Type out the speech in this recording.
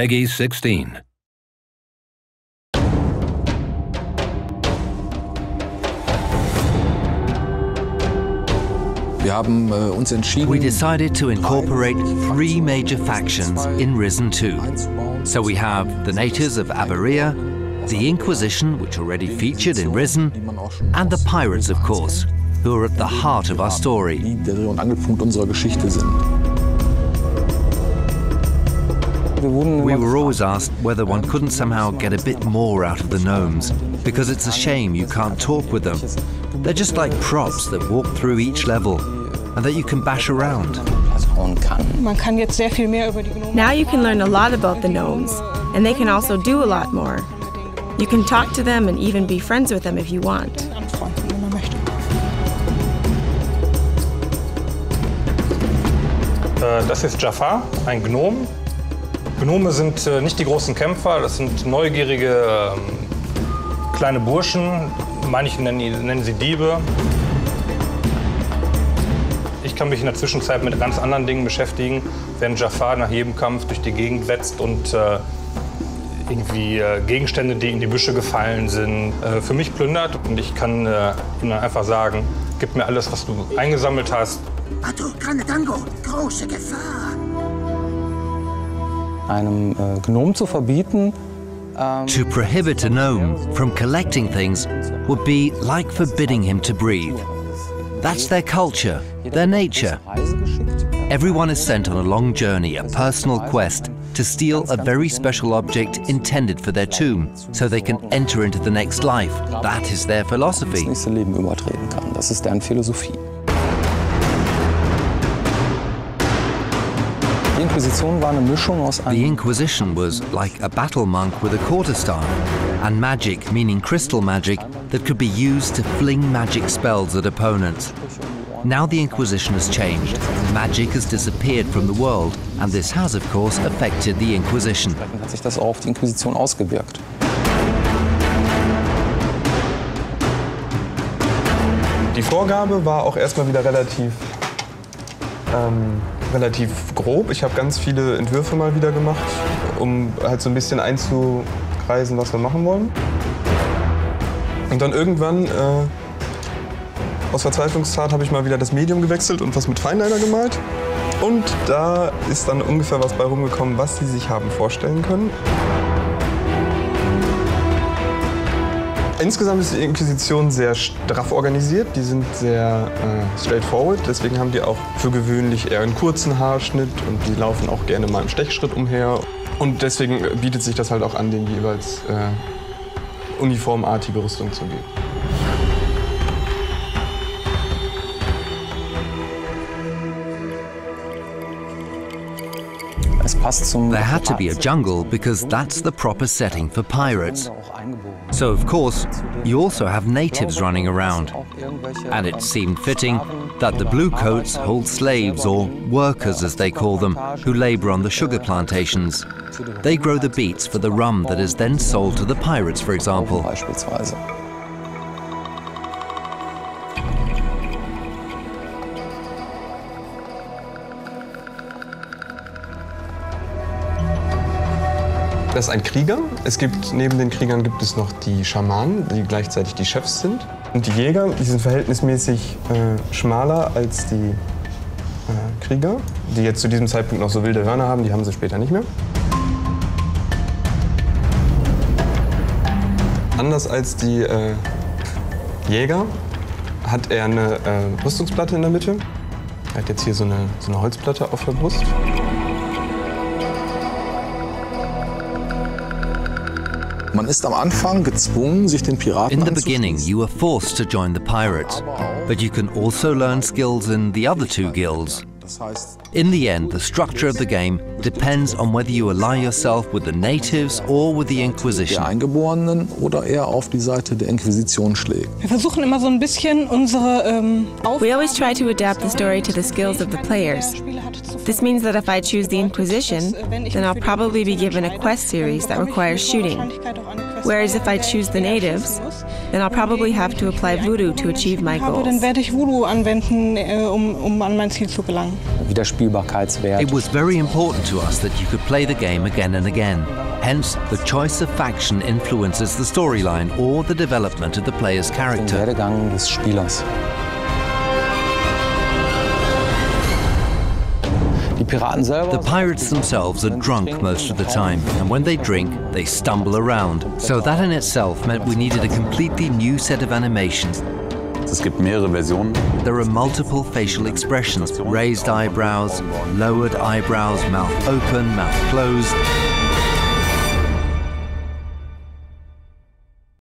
Peggy 16. We decided to incorporate 3 major factions in Risen 2. So we have the natives of Aberia, the Inquisition, which already featured in Risen, and the pirates, of course, who are at the heart of our story. We were always asked whether one couldn't somehow get a bit more out of the gnomes, because it's a shame you can't talk with them. They're just like props that walk through each level and that you can bash around. Now you can learn a lot about the gnomes, and they can also do a lot more. You can talk to them and even be friends with them if you want. Das ist Jafar, ein Gnom. Gnome sind nicht die großen Kämpfer, das sind neugierige kleine Burschen. Manche nennen sie Diebe. Ich kann mich in der Zwischenzeit mit ganz anderen Dingen beschäftigen, während Jafar nach jedem Kampf durch die Gegend wetzt und irgendwie Gegenstände, die in die Büsche gefallen sind, für mich plündert. Und ich kann ihm dann einfach sagen, gib mir alles, was du eingesammelt hast. Große Gefahr. Einem Gnom zu verbieten. To prohibit a gnome from collecting things would be like forbidding him to breathe. That's their culture, their nature. Everyone is sent on a long journey, a personal quest, to steal a very special object intended for their tomb, so they can enter into the next life. That is their philosophy. Das nächste Leben übertreten kann. Das ist deren Philosophie. The Inquisition was like a battle monk with a quarterstaff, and magic, meaning crystal magic, that could be used to fling magic spells at opponents. Now the Inquisition has changed. Magic has disappeared from the world, and this has, of course, affected the Inquisition. Hat sich das auch auf die Inquisition ausgewirkt. Die Vorgabe war auch erstmal wieder relativ grob. Ich habe ganz viele Entwürfe mal wieder gemacht, um halt so ein bisschen einzukreisen, was wir machen wollen. Und dann irgendwann, aus Verzweiflungstat, habe ich mal wieder das Medium gewechselt und was mit Feinliner gemalt. Und da ist dann ungefähr was bei rumgekommen, was Sie sich haben vorstellen können. Insgesamt ist die Inquisition sehr straff organisiert, die sind sehr straightforward, deswegen haben die auch für gewöhnlich eher einen kurzen Haarschnitt und die laufen auch gerne mal im Stechschritt umher. Und deswegen bietet sich das halt auch an, denen jeweils uniformartige Rüstung zu geben. There had to be a jungle because that's the proper setting for pirates. So, of course, you also have natives running around. And it seemed fitting that the bluecoats hold slaves, or workers as they call them, who labor on the sugar plantations. They grow the beets for the rum that is then sold to the pirates, for example. Das ist ein Krieger. Neben den Kriegern gibt es noch die Schamanen, die gleichzeitig die Chefs sind. Und die Jäger, die sind verhältnismäßig schmaler als die Krieger, die jetzt zu diesem Zeitpunkt noch so wilde Hörner haben, die haben sie später nicht mehr. Anders als die Jäger hat er eine Rüstungsplatte in der Mitte. Er hat jetzt hier so eine Holzplatte auf der Brust. Man ist am Anfang gezwungen, sich den Piraten In the beginning, you were forced to join the pirates, but you can also learn skills in the other 2 guilds. In the end, the structure of the game depends on whether you ally yourself with the natives or with the Inquisition. Der Eingeborenen oder eher auf die Seite der Inquisition schlägt. Wir versuchen immer so ein bisschen unsere We always try to adapt the story to the skills of the players. This means that if I choose the Inquisition, then I'll probably be given a quest series that requires shooting. Whereas if I choose the natives, then I'll probably have to apply voodoo to achieve my Dann goals. werde ich Voodoo anwenden, um an mein Ziel zu gelangen. Wiederspielbarkeitswert. It was very important to us that you could play the game again and again. Hence, the choice of faction influences the storyline or the development of the player's Den character. Werdegang des Spielers. Die Piraten selber. The pirates themselves are drunk most of the time, and when they drink, they stumble around. So that in itself meant we needed a completely new set of animations. Es gibt mehrere Versionen. There are multiple facial expressions: raised eyebrows, lowered eyebrows, mouth open, mouth closed.